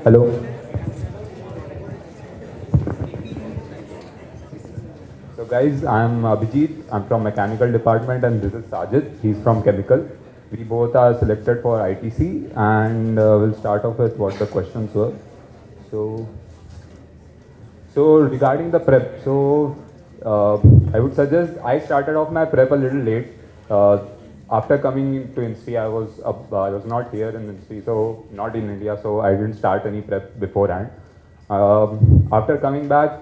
Hello. So guys, I'm Abhijit. I'm from mechanical department, and this is Sajid. He's from chemical. We both are selected for ITC, and we'll start off with what the questions were. So, regarding the prep, I would suggest I started off my prep a little late. Uh, After coming to INSTI, I was not here in INSTI, so not in India, so I didn't start any prep beforehand. After coming back,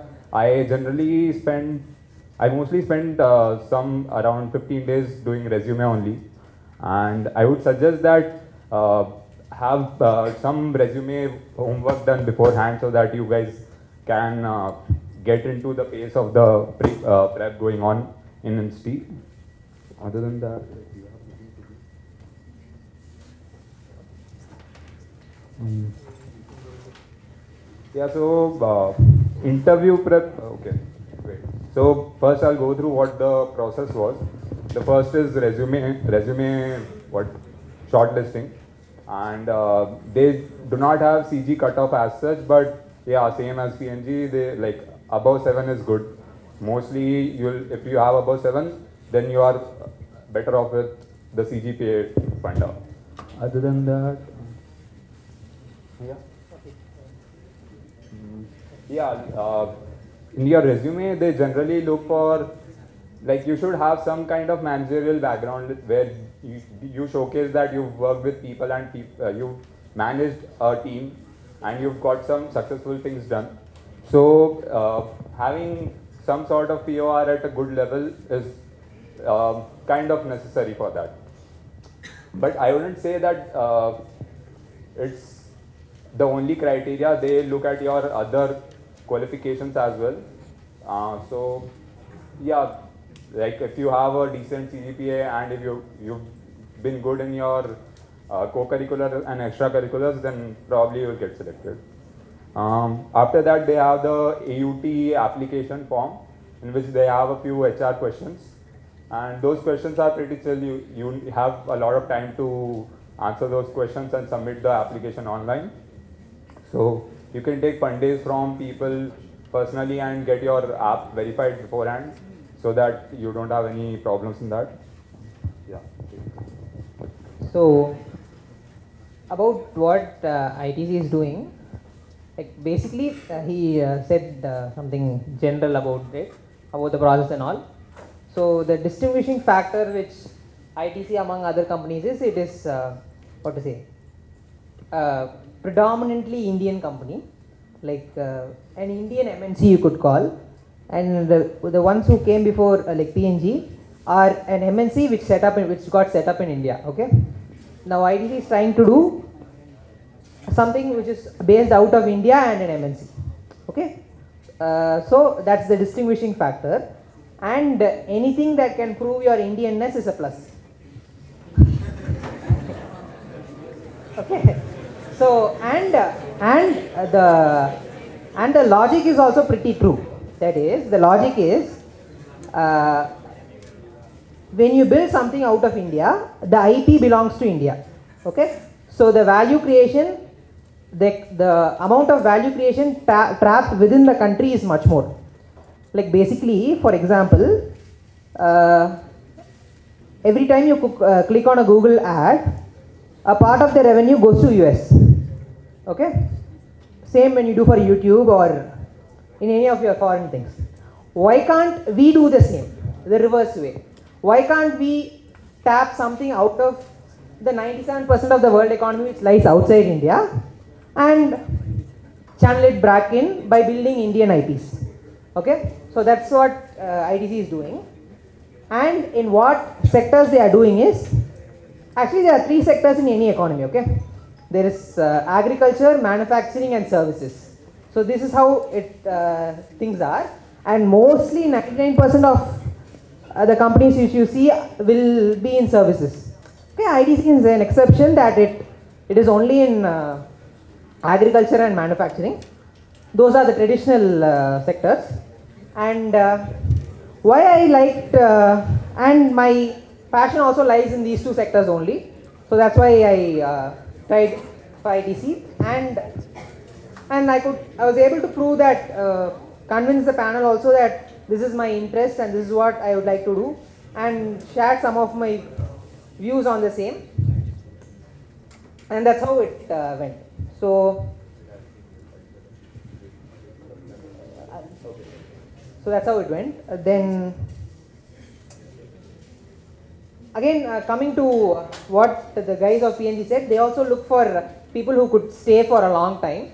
I mostly spent some around 15 days doing resume only, and I would suggest that have some resume homework done beforehand so that you guys can get into the pace of the prep going on in INSTI. Other than that, yeah, so interview prep, okay, great. So first I'll go through what the process was. The first is resume, what, shortlisting. And they do not have CG cutoff as such, but yeah, same as PNG, they like above 7 is good. Mostly if you have above 7, then you are better off with the CGPA funder. Other than that, yeah. Yeah, in your resume, they generally look for, like, you should have some kind of managerial background where you showcase that you've worked with people and you've managed a team and you've got some successful things done. So having some sort of POR at a good level is kind of necessary for that. But I wouldn't say that it's the only criteria. They look at your other qualifications as well. So yeah, like if you have a decent CGPA and if you've been good in your co-curricular and extracurriculars, then probably you'll get selected. After that, they have the AUT application form in which they have a few HR questions, and those questions are pretty chill. You have a lot of time to answer those questions and submit the application online. So you can take Mondays from people personally and get your app verified beforehand so that you don't have any problems in that. Yeah. So about what ITC is doing, like basically he said something general about it, about the process and all. So the distinguishing factor which ITC among other companies is, it is what to say, predominantly Indian company, like an Indian MNC you could call, and the ones who came before like PNG are an MNC which got set up in India. Okay, now ITC is trying to do something which is based out of India and an MNC. Okay, so that's the distinguishing factor, and anything that can prove your Indianness is a plus. Okay, so and the logic is also pretty true. That is, the logic is when you build something out of India, the IP belongs to India. Okay, so the value creation, the amount of value creation trapped within the country is much more. Like basically, for example, every time you click on a Google ad, a part of the revenue goes to US. Okay, same when you do for YouTube or in any of your foreign things. Why can't we do the same, the reverse way? Why can't we tap something out of the 97% of the world economy which lies outside India and channel it back in by building Indian IPs? Okay, so that's what ITC is doing. And in what sectors they are doing is, actually there are 3 sectors in any economy. Okay, there is agriculture, manufacturing and services. So this is how things are, and mostly 99% of the companies which you see will be in services. Okay, ITC is an exception that it is only in agriculture and manufacturing. Those are the traditional sectors. And why I liked, and my passion also lies in these 2 sectors only. So that's why I tried for ITC. And And I was able to prove that, convince the panel also that this is my interest and this is what I would like to do, and shared some of my views on the same, and that's how it went. So that's how it went. Then again, coming to what the guys of PNG said, they also look for people who could stay for a long time.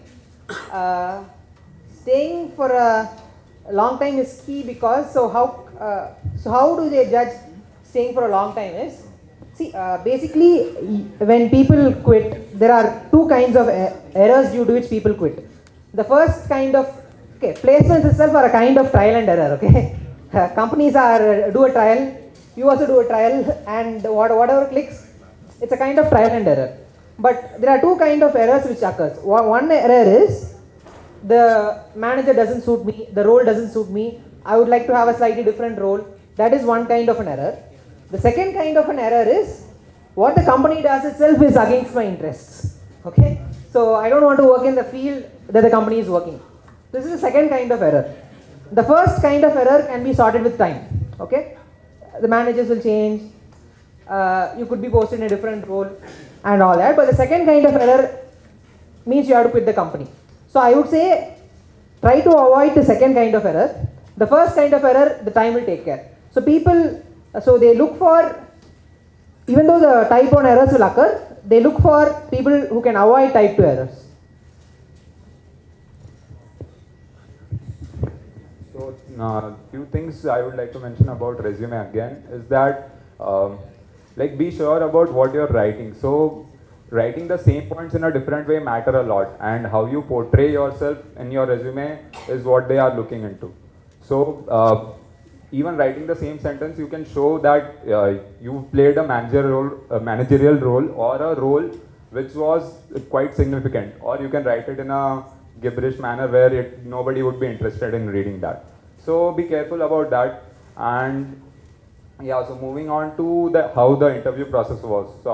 Staying for a long time is key, because so how do they judge staying for a long time is, see, basically when people quit, there are two kinds of errors due to which people quit. The first kind of, placements itself are a kind of trial and error, okay. Companies do a trial, you also do a trial, and whatever clicks, it's a kind of trial and error. But there are two kind of errors which occurs. One error is, the manager doesn't suit me, the role doesn't suit me, I would like to have a slightly different role. That is one kind of an error. The second kind of an error is, what the company does itself is against my interests. Okay? So I don't want to work in the field that the company is working. This is the second kind of error. The first kind of error can be sorted with time. Okay? The managers will change, you could be posted in a different role and all that. But the second kind of error means you have to quit the company. So I would say, try to avoid the second kind of error. The first kind of error, the time will take care. So people, so they look for, even though the type 1 errors will occur, they look for people who can avoid type 2 errors. So, few things I would like to mention about resume again is that, like, be sure about what you're writing. So, writing the same points in a different way matter a lot, and how you portray yourself in your resume is what they are looking into. So, even writing the same sentence, you can show that you played a managerial role or a role which was quite significant, or you can write it in a gibberish manner where nobody would be interested in reading that. So be careful about that. And yeah, so moving on to how the interview process was. So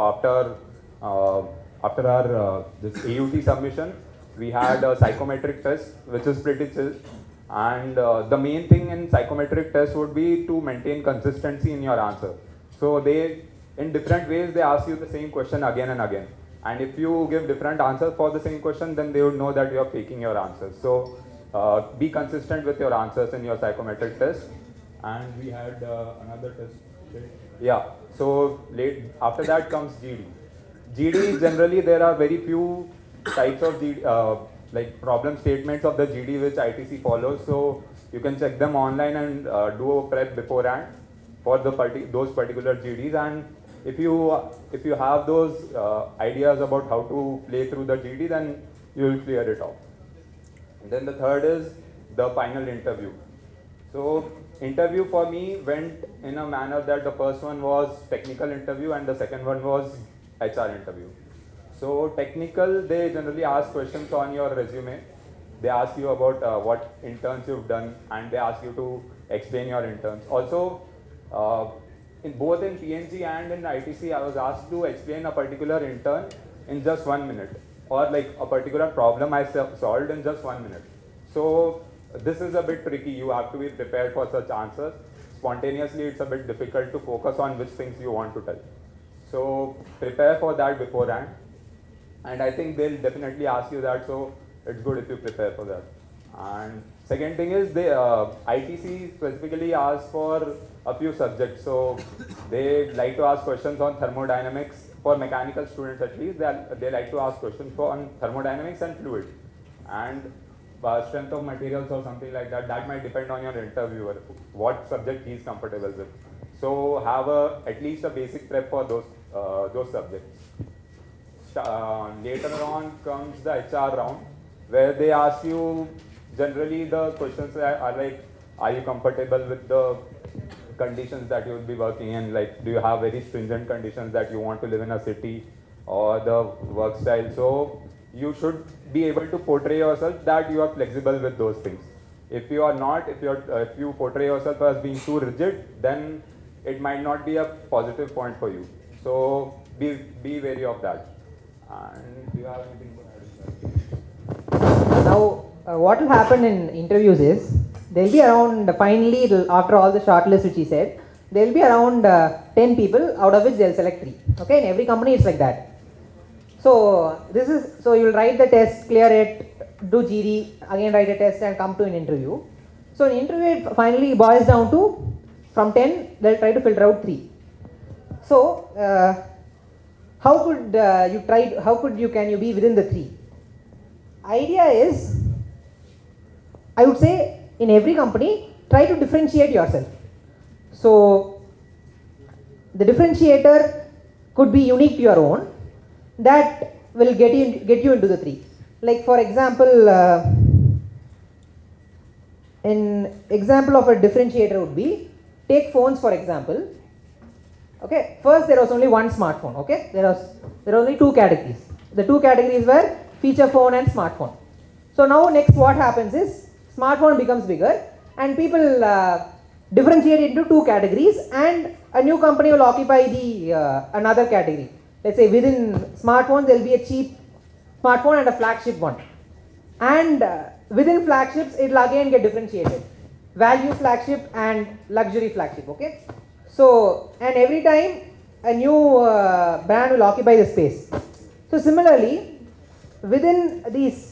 after our this AUT submission, we had a psychometric test, which is pretty chill. And the main thing in psychometric test would be to maintain consistency in your answer. So they, in different ways, they ask you the same question again and again. And if you give different answers for the same question, then they would know that you are faking your answers. So be consistent with your answers in your psychometric test. And we had another test. Yeah, so after that comes GD. GD, generally there are very few types of GD, like problem statements of the GD which ITC follows. So you can check them online and do a prep beforehand for those particular GDs. And if you have those ideas about how to play through the GD, then you will clear it off. And then the third is the final interview. So interview for me went in a manner that the first one was technical interview and the second one was HR interview. So technical, they generally ask questions on your resume. They ask you about what interns you've done, and they ask you to explain your interns. Also, in both in PNG and in ITC, I was asked to explain a particular intern in just 1 minute, or like a particular problem I solved in just 1 minute. So this is a bit tricky. You have to be prepared for such answers. Spontaneously, it's a bit difficult to focus on which things you want to tell. So prepare for that beforehand. And I think they'll definitely ask you that, so it's good if you prepare for that. And second thing is, ITC specifically asks for a few subjects. So they like to ask questions on thermodynamics. For mechanical students at least, they like to ask questions on thermodynamics and fluid. And strength of materials or something like that, that might depend on your interviewer, what subject he's comfortable with. So have at least a basic prep for those subjects. Later on comes the HR round, where they ask you, generally the questions are like, are you comfortable with the conditions that you will be working in? Like, do you have very stringent conditions that you want to live in a city, or the work style? So you should be able to portray yourself that you are flexible with those things. If you are not, if you portray yourself as being too rigid, then it might not be a positive point for you. So be wary of that. And do you have anything to add? now what will happen in interviews is there will be around, finally after all the shortlist which he said, there will be around 10 people, out of which they will select 3. Okay, in every company it's like that. So you will write the test, clear it, do GD, again write a test and come to an interview. So in interview it finally boils down to, from 10 they'll try to filter out 3. So how could can you be within the 3? Idea is, I would say in every company try to differentiate yourself. So the differentiator could be unique to your own, that will get you into the 3. Like for example, an example of a differentiator would be, take phones for example. Okay, first there was only one smartphone. Okay, there were only 2 categories. The 2 categories were feature phone and smartphone. So now next what happens is, smartphone becomes bigger and people differentiate into 2 categories, and a new company will occupy the another category. Let's say within smartphones there will be a cheap smartphone and a flagship one, and within flagships it will again get differentiated, value flagship and luxury flagship. Okay, so and every time a new brand will occupy the space. So similarly, within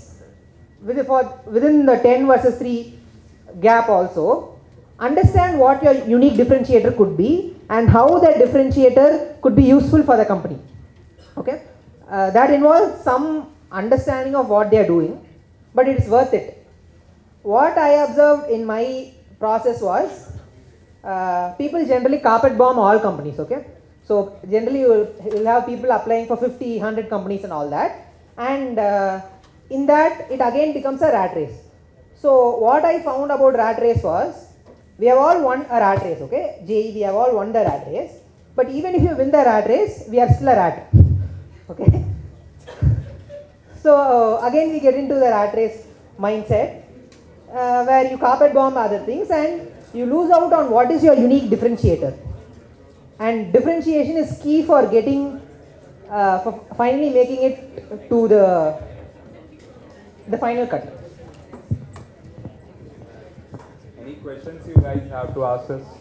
the 10 versus 3 gap also, understand what your unique differentiator could be and how that differentiator could be useful for the company. Okay, that involves some understanding of what they are doing, but it is worth it. What I observed in my process was, people generally carpet bomb all companies. Okay, so generally you will have people applying for 50, 100 companies and all that, and in that it again becomes a rat race. So what I found about rat race was, we have all won a rat race. Okay, JEE, we have all won the rat race, but even if you win the rat race, we are still a rat. Okay, so again we get into the rat race mindset, where you carpet bomb other things and you lose out on what is your unique differentiator. And differentiation is key for getting, for finally making it to the final cut. Any questions you guys have to ask us?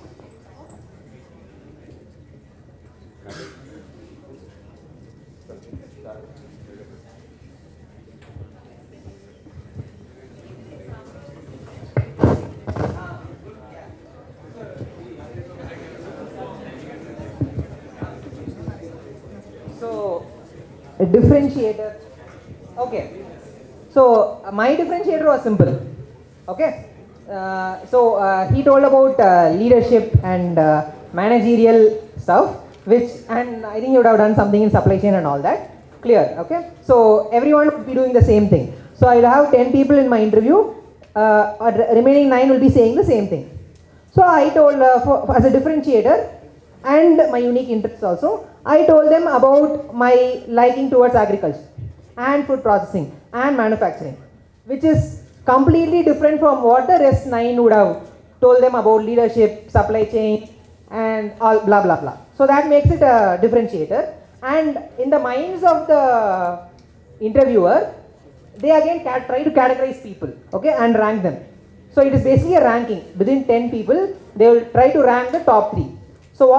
So, a differentiator. Okay. So, my differentiator was simple. Okay. He told about leadership and managerial stuff, and I think you would have done something in supply chain and all that. Clear. Okay. So, everyone would be doing the same thing. So, I will have 10 people in my interview, remaining 9 will be saying the same thing. So, I told, as a differentiator and my unique interests also, I told them about my liking towards agriculture and food processing and manufacturing, which is completely different from what the rest 9 would have told them about leadership, supply chain and all blah blah blah. So that makes it a differentiator, and in the minds of the interviewer, they again try to categorize people, okay, and rank them. So it is basically a ranking. Within 10 people, they will try to rank the top 3. So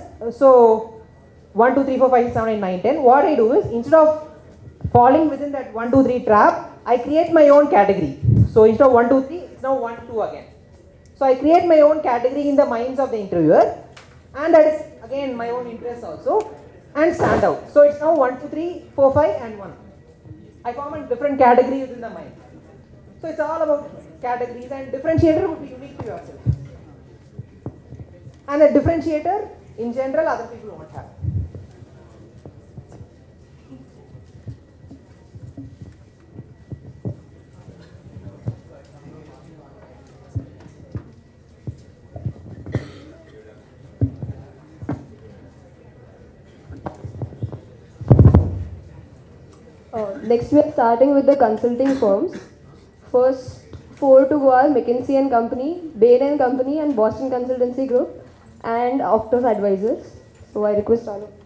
1, 2, 3, 4, 5, 6, 7, 8, 9, 10. What I do is, instead of falling within that 1, 2, 3 trap, I create my own category. So instead of 1, 2, 3, it's now 1, 2 again. So I create my own category in the minds of the interviewer, and that is again my own interest also, and stand out. So it's now 1, 2, 3, 4, 5 and 1. I form a different category within the mind. So it's all about categories, and differentiator would be unique to yourself. And a differentiator, in general, other people won't have. Next, we are starting with the consulting firms. First 4 to go are McKinsey and Company, Bain and Company, and Boston Consultancy Group, and Octos Advisors. So I request all of